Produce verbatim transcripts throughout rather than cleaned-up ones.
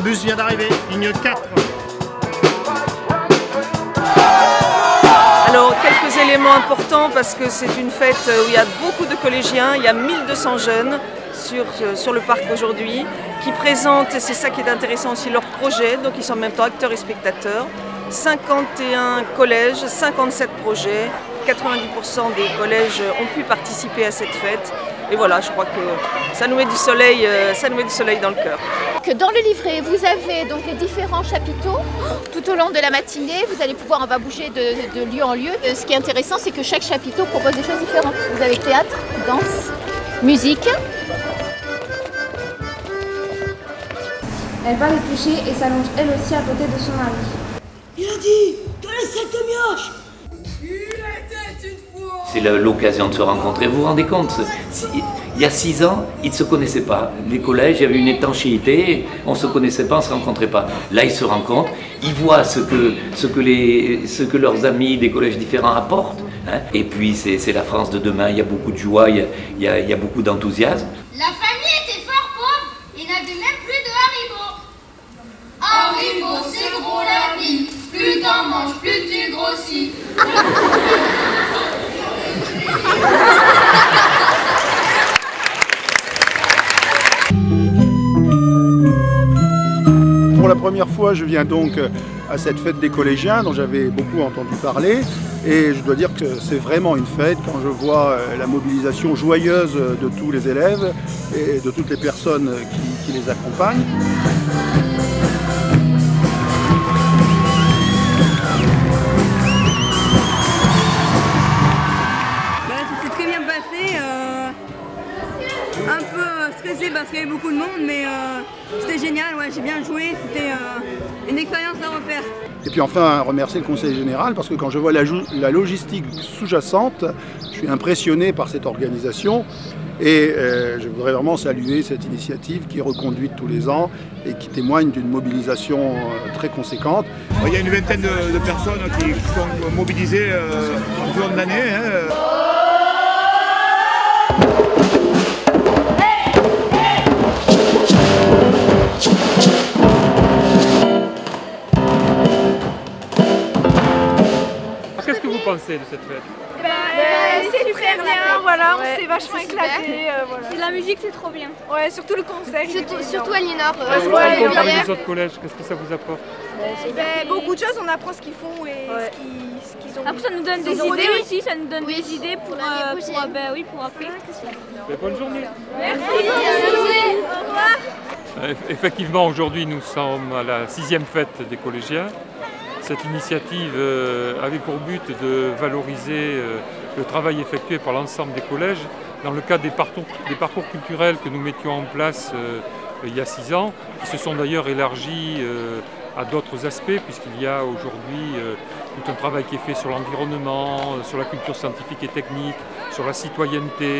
bus vient d'arriver, ligne quatre. Alors, quelques éléments importants parce que c'est une fête où il y a beaucoup de collégiens, il y a mille deux cents jeunes sur, sur le parc aujourd'hui qui présentent, et c'est ça qui est intéressant aussi, leurs projets, donc ils sont en même temps acteurs et spectateurs. cinquante et un collèges, cinquante-sept projets, quatre-vingt-dix pour cent des collèges ont pu participer à cette fête. Et voilà, je crois que ça nous met du soleil, ça nous met du soleil dans le cœur. Que dans le livret, vous avez donc les différents chapiteaux. Tout au long de la matinée, vous allez pouvoir, on va bouger de, de lieu en lieu. Ce qui est intéressant, c'est que chaque chapiteau propose des choses différentes. Vous avez théâtre, danse, musique. Elle va le toucher et s'allonge elle aussi à côté de son mari. Il a dit que les sept mioches. Il était une fois. C'est l'occasion de se rencontrer. Vous vous rendez compte, il y a six ans, ils ne se connaissaient pas. Les collèges, il y avait une étanchéité, on ne se connaissait pas, on ne se rencontrait pas. Là, ils se rencontrent, ils voient ce que, ce que, les, ce que leurs amis des collèges différents apportent. Hein. Et puis, c'est la France de demain, il y a beaucoup de joie, il y a, il y a, il y a beaucoup d'enthousiasme. La famille était fort pauvre, ils n'avaient même plus de haribots. Haribots, c'est gros la vie, plus t'en manges, plus tu grossis. Pour la première fois, je viens donc à cette fête des collégiens dont j'avais beaucoup entendu parler et je dois dire que c'est vraiment une fête quand je vois la mobilisation joyeuse de tous les élèves et de toutes les personnes qui, qui les accompagnent. Un peu stressé parce qu'il y avait beaucoup de monde, mais euh, c'était génial, ouais, j'ai bien joué, c'était euh, une expérience à refaire. Et puis enfin, remercier le Conseil général parce que quand je vois la, la logistique sous-jacente, je suis impressionné par cette organisation et euh, je voudrais vraiment saluer cette initiative qui est reconduite tous les ans et qui témoigne d'une mobilisation euh, très conséquente. Il y a une vingtaine de, de personnes qui, qui sont mobilisées euh, tout au long de l'année. Hein. Qu'est-ce que vous pensez de cette fête? Ben, euh, c'est très bien, voilà, ouais, on s'est vachement éclaté. Euh, voilà. La musique, c'est trop bien. Ouais, surtout le concert. Surtout, surtout à Linor. Euh, ouais, ouais, avec les autres collèges, qu'est-ce que ça vous apporte? Ben, beaucoup de choses, on apprend ce qu'ils font et ouais. ce qu'ils qu ont. Après, ça nous donne des idées aussi, aussi, ça nous donne oui. des idées pour, euh, pour, euh, ben, oui, pour après. Ben, bonne journée. Merci. Merci. Au revoir. Effectivement, aujourd'hui, nous sommes à la sixième fête des collégiens. Cette initiative euh, avait pour but de valoriser euh, le travail effectué par l'ensemble des collèges dans le cadre des parcours, des parcours culturels que nous mettions en place euh, il y a six ans, qui se sont d'ailleurs élargis euh, à d'autres aspects, puisqu'il y a aujourd'hui euh, tout un travail qui est fait sur l'environnement, sur la culture scientifique et technique, sur la citoyenneté.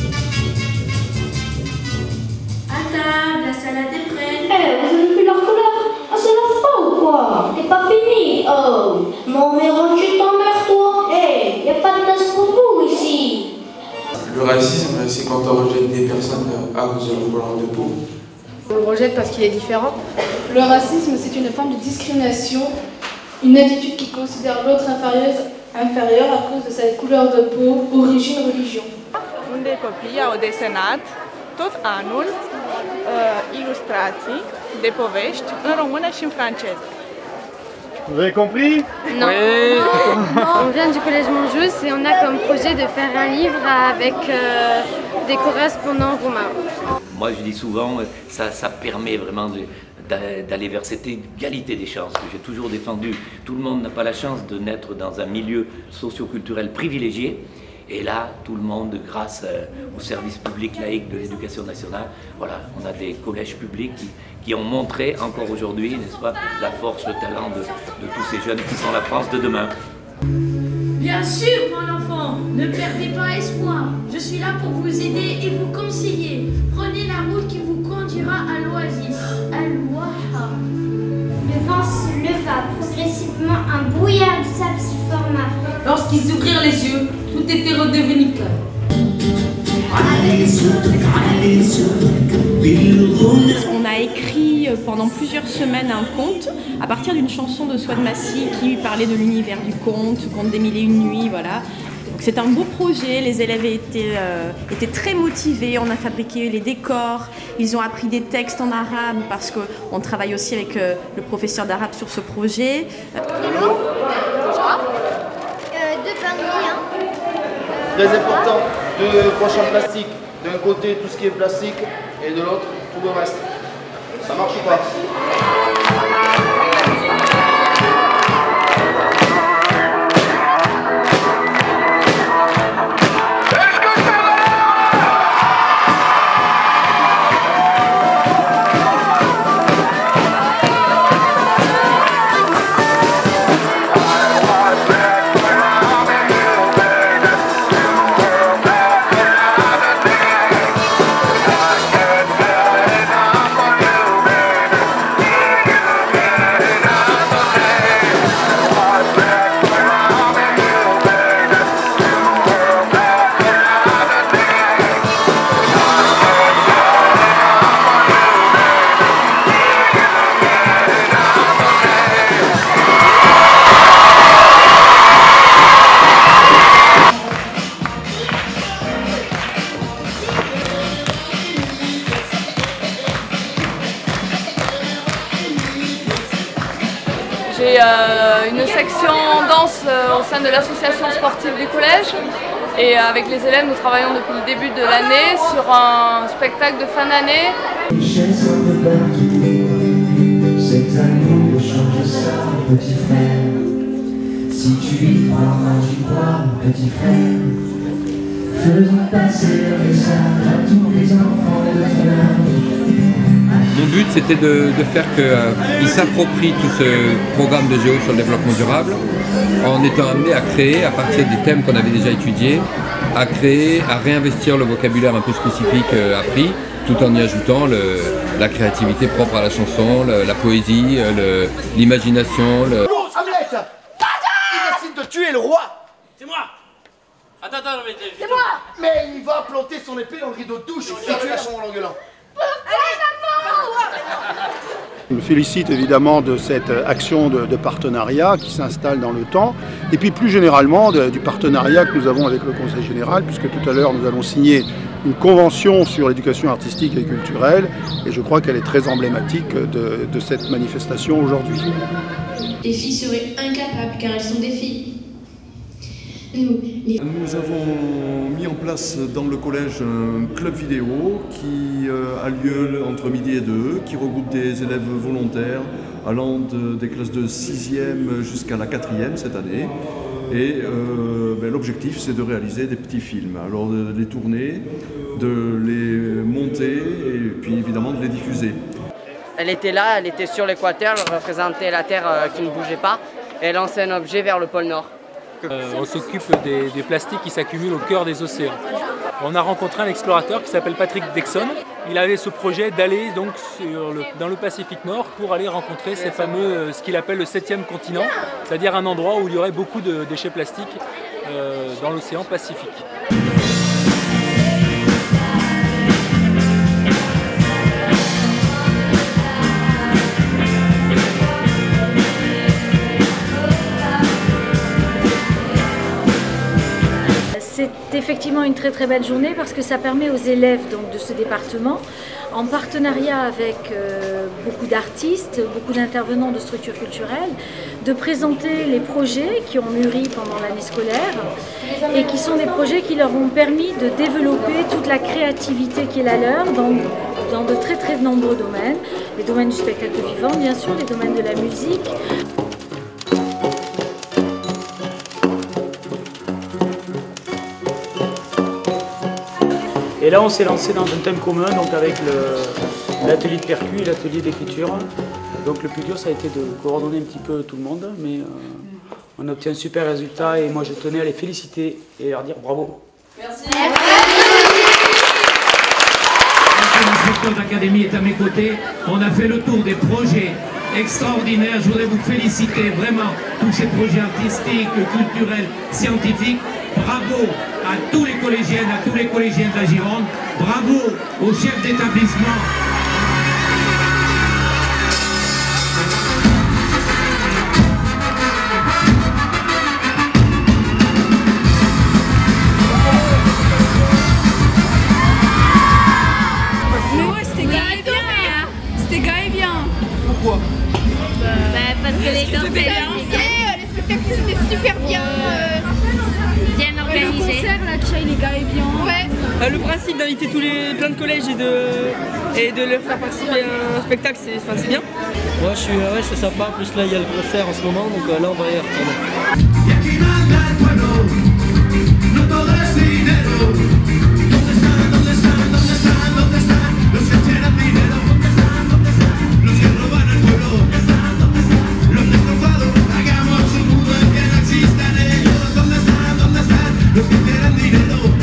À table, la salade est prête. Eh, hey, vous avez vu leur couleur? Ah, c'est la fin ou quoi? C'est pas fini. Oh, non mais rentre t'emmerdes toi. Eh, hey, y a pas de place pour vous ici. Le racisme, c'est quand on rejette des personnes à cause de leur couleur de peau. On le rejette parce qu'il est différent. Le racisme, c'est une forme de discrimination, une attitude qui considère l'autre inférieur à cause de sa couleur de peau, origine, religion. Unde copiii au desenat tot anul uh, ilustrații de povești în română și în franceză. Vous avez compris? Non. Oui. On vient du collège Montjouz et on a comme projet de faire un livre avec euh, des correspondants roumains. Moi je dis souvent, ça, ça permet vraiment d'aller vers cette égalité des chances que j'ai toujours défendu. Tout le monde n'a pas la chance de naître dans un milieu socio-culturel privilégié. Et là, tout le monde, grâce au service public laïque de l'éducation nationale, voilà, on a des collèges publics qui, qui ont montré encore aujourd'hui, n'est-ce pas, la force, le talent de, de tous ces jeunes qui sont la France de demain. Bien sûr, mon enfant, ne perdez pas espoir. Je suis là pour vous aider et vous conseiller. Prenez la route qui vous conduira à l'oasis, Al-Waha. Le vent se leva progressivement, un brouillard de sable se forma. Lorsqu'ils ouvrirent les yeux, tout était redevenu clair. On a écrit pendant plusieurs semaines un conte à partir d'une chanson de Souad Massi qui parlait de l'univers du conte, conte des mille et une nuits, voilà. C'est un beau projet, les élèves étaient, euh, étaient très motivés, on a fabriqué les décors, ils ont appris des textes en arabe parce qu'on travaille aussi avec euh, le professeur d'arabe sur ce projet. De l'eau, euh, de pain de Très important, deux poches en plastique. D'un côté tout ce qui est plastique et de l'autre tout le reste. Ça marche ou pas? J'ai euh, une section danse euh, au sein de l'association sportive du collège et euh, avec les élèves nous travaillons depuis le début de l'année sur un spectacle de fin d'année. C'est à nous de changer ça, petit frère. Si tu y crois, moi j'y crois, petit frère. Faisons passer le message à tous les enfants de notre âge. Mon but, c'était de, de faire qu'ils euh, s'approprient tout ce programme de Géo sur le développement durable en étant amenés à créer, à partir des thèmes qu'on avait déjà étudiés, à créer, à réinvestir le vocabulaire un peu spécifique euh, appris, tout en y ajoutant le, la créativité propre à la chanson, le, la poésie, l'imagination. Le... Hamlet, il décide de tuer le roi. C'est moi. Attends, attends, mais... C'est moi. Mais il va planter son épée dans le rideau de douche. Il va tuer la chambre en l'engueulant. Je me félicite évidemment de cette action de, de partenariat qui s'installe dans le temps et puis plus généralement de, du partenariat que nous avons avec le Conseil général puisque tout à l'heure nous allons signer une convention sur l'éducation artistique et culturelle et je crois qu'elle est très emblématique de, de cette manifestation aujourd'hui. Les filles seraient incapables car elles sont des filles. Nous, les... Nous avons mis en place dans le collège un club vidéo qui euh, a lieu entre midi et deux, qui regroupe des élèves volontaires allant de, des classes de sixième jusqu'à la quatrième cette année. Et euh, ben, l'objectif c'est de réaliser des petits films, alors de les tourner, de les monter et puis évidemment de les diffuser. Elle était là, elle était sur l'équateur, elle représentait la Terre euh, qui ne bougeait pas et elle lançait un objet vers le pôle Nord. Euh, on s'occupe des, des plastiques qui s'accumulent au cœur des océans. On a rencontré un explorateur qui s'appelle Patrick Dexon. Il avait ce projet d'aller donc sur le, dans le Pacifique Nord pour aller rencontrer ces fameux, ce qu'il appelle le septième continent, c'est-à-dire un endroit où il y aurait beaucoup de déchets plastiques euh, dans l'océan Pacifique. C'est effectivement une très très belle journée parce que ça permet aux élèves donc, de ce département, en partenariat avec euh, beaucoup d'artistes, beaucoup d'intervenants de structures culturelles, de présenter les projets qui ont mûri pendant l'année scolaire et qui sont des projets qui leur ont permis de développer toute la créativité qui est la leur dans, dans de très très nombreux domaines. Les domaines du spectacle vivant, bien sûr, les domaines de la musique. Et là, on s'est lancé dans un thème commun, donc avec l'atelier de percu et l'atelier d'écriture. Donc le plus dur, ça a été de coordonner un petit peu tout le monde, mais euh, on a obtenu un super résultat et moi je tenais à les féliciter et leur dire bravo. Merci. Notre académie est à mes côtés. On a fait le tour des projets extraordinaires. Je voudrais vous féliciter vraiment tous ces projets artistiques, culturels, scientifiques. Bravo à tous les collégiennes, à tous les collégiens de la Gironde. Bravo aux chefs d'établissement. Bah, le principe d'inviter tous les plein de collèges et de, et de leur faire participer à un spectacle, c'est enfin, bien. Moi je suis, ouais, c'est sympa, en plus là il y a le concert en ce moment, donc euh, là on va y retourner. Los que quieran dinero